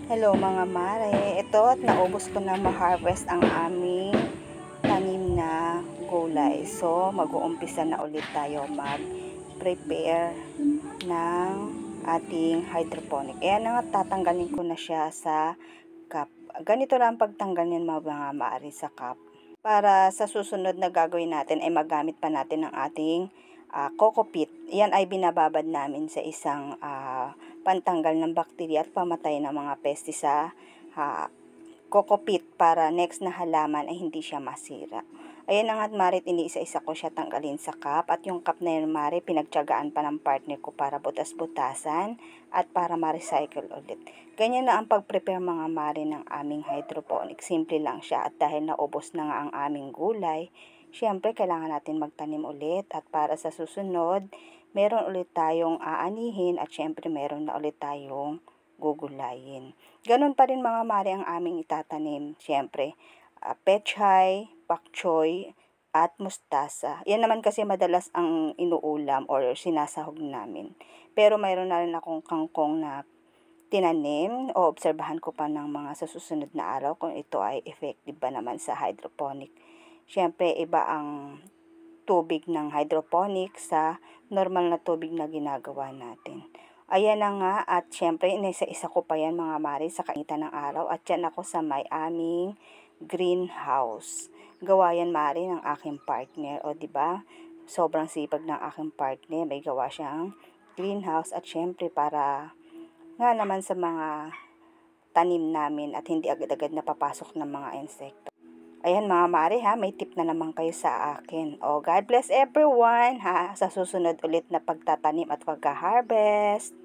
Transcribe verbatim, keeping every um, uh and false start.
Hello mga mare, ito at naubos ko na ma-harvest ang aming tanim na gulay. So mag-uumpisa na ulit tayo mag-prepare ng ating hydroponic. Ayan na nga, tatanggalin ko na siya sa cup. Ganito lang pagtanggal niyan mga mare sa cup. Para sa susunod na gagawin natin ay magamit pa natin ang ating uh, coco peat. Yan ay binababad namin sa isang uh, pantanggal ng bakterya at pamatay ng mga peste sa uh, coco peat para next na halaman ay hindi siya masira. Ayan na nga marit, iniisa-isa ko siya tanggalin sa cup at yung cup na yun marit, pinagtiyagaan pa ng partner ko para butas-butasan at para ma-recycle ulit. Ganyan na ang pag-prepare mga mare ng aming hydroponic. Simple lang siya at dahil naubos na nga ang aming gulay, syempre kailangan natin magtanim ulit at para sa susunod, meron ulit tayong aanihin at syempre meron na ulit tayong gugulayin. Ganun pa rin mga mare ang aming itatanim. Syempre, uh, pechay, pak choy, at mustasa. Yan naman kasi madalas ang inuulam or sinasahog namin. Pero mayroon na rin akong kangkong na tinanim o obserbahan ko pa ng mga sa susunod na araw kung ito ay effective ba naman sa hydroponic. Syempre, iba ang tubig ng hydroponic sa normal na tubig na ginagawa natin. Ayan na nga at syempre inisa-isa ko pa yan mga mare sa kainitan ng araw at yan ako sa may aming greenhouse. Gawa yan mare ng aking partner o di ba? Sobrang sipag ng aking partner, may gawa siyang greenhouse at syempre para nga naman sa mga tanim namin at hindi agad-agad napapasok ng mga insekto. Ayan mga mare ha, may tip na naman kayo sa akin. O God bless everyone ha, sa susunod ulit na pagtatanim at pagka-harvest.